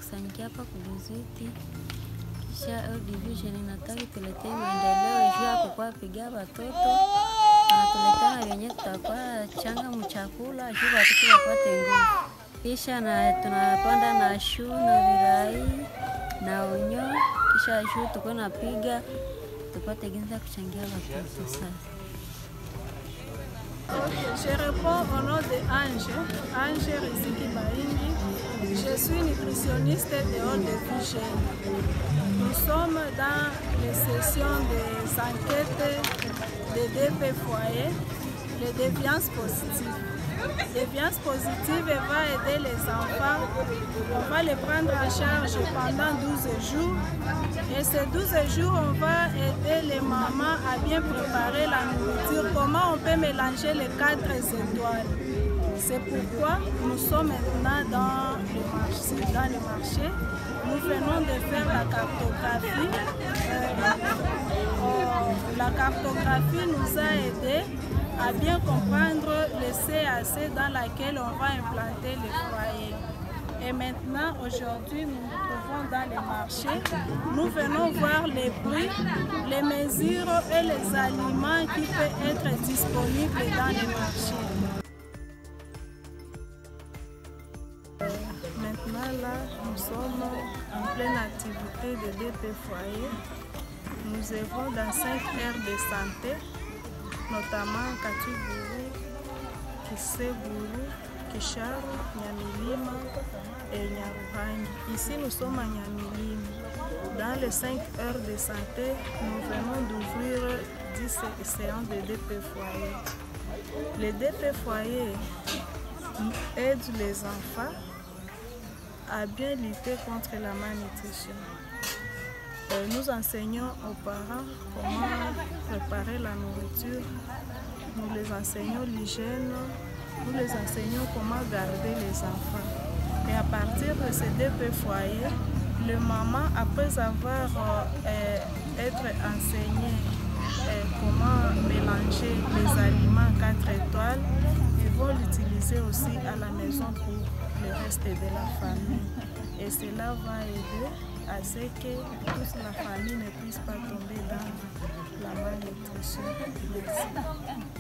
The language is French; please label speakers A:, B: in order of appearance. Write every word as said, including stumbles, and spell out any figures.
A: tunakusanyikia hapa kuduziti. Kisha World Vision inataka tuletee maendeleo juu ya kukua pigia watoto. Wanatuletea na wenye tutakuwa changa mchakula juu watoto wapate nguvu. Kisha na tunapanda na shu na virai na onyo. Kisha shu tuko na piga tupate ginza kuchangia watoto sasa.
B: Je réponds au nom de Ange, Ange Riziki Baindi. Je suis nutritionniste de World Vision. Nous sommes dans les sessions des enquêtes de D P foyer, les déviances positives. Déviance positive va aider les enfants. On va les prendre en charge pendant douze jours. Et ces douze jours, on va aider les mamans à bien préparer la nourriture. Comment on peut mélanger les quatre étoiles. C'est pourquoi nous sommes maintenant dans le marché. Dans le marché. Nous venons de faire la cartographie. Euh, la cartographie nous a aidés à bien comprendre le C A C dans laquelle on va implanter les foyers. Et maintenant, aujourd'hui, nous nous trouvons dans les marchés. Nous venons voir les prix, les mesures et les aliments qui peuvent être disponibles dans les marchés. Maintenant, là, nous sommes en pleine activité de D P foyer. Nous œuvrons dans cinq aires de santé, notamment Katuburu, Kiseburu, Kisharu, Nyamilima et Nyaruhangi. Ici, nous sommes à Nyamilima. Dans les cinq heures de santé, nous venons d'ouvrir dix séances de D P foyer. Les D P foyer aident les enfants à bien lutter contre la malnutrition. Nous enseignons aux parents comment préparer la nourriture, nous les enseignons l'hygiène, nous les enseignons comment garder les enfants. Et à partir de ces D P foyer, le maman, après avoir euh, être enseigné euh, comment mélanger les aliments quatre étoiles, ils vont l'utiliser aussi à la maison pour le reste de la famille. Et cela va aider à ce que toute la famille ne puisse pas tomber dans la malnutrition. Merci.